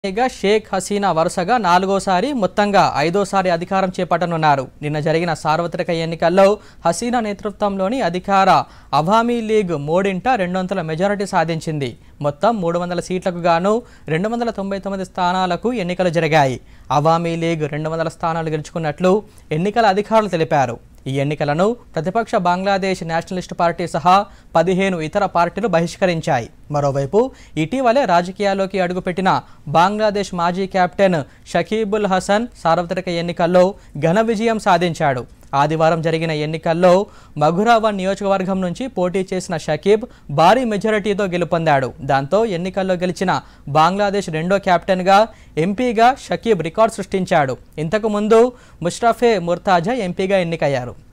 షేక్ హసీనా వరుసగా నాలుగోసారి మొత్తంగా ఐదోసారి అధికారం చేపట్టనున్నారు. నిన్న జరిగిన సార్వత్రిక ఎన్నికల్లో హసీనా నేతృత్వంలోని అధికార అవామీ లీగ్ మూడింట 200 మెజారిటీ సాధించింది. మొత్తం 300 సీట్లకు గాను 299 స్థానాలకు ఎన్నికలు జరిగాయి. అవామీ లీగ్ 200 స్థానాలు గెలుచుకున్నట్లు ఎన్నికల అధికారులు తెలిపారు. ఈ ఎన్నికలను ప్రతిపక్ష బంగ్లాదేశ్ నేషనలిస్ట్ పార్టీ సహా 15 ఇతర పార్టీలు బహిష్కరించాయి. మరోవైపు ఇటీవలే రాజకీయాల్లోకి అడుగుపెట్టిన బంగ్లాదేశ్ మాజీ కెప్టెన్ షకీబుల్ హసన్ సార్వత్రిక ఎన్నికల్లో ఘన విజయం సాధించాడు. ఆదివారం జరిగిన ఎన్నికల్లో మఘురావన్ నియోజకవర్గం నుంచి పోటీ చేసిన షకీబ్ భారీ మెజారిటీతో గెలుపొందాడు. దాంతో ఎన్నికల్లో గెలిచిన బంగ్లాదేశ్ రెండో కెప్టెన్గా ఎంపీగా షకీబ్ రికార్డు సృష్టించాడు. ఇంతకు ముందు ముష్రఫే ముర్తాజా ఎంపీగా ఎన్నికయ్యారు.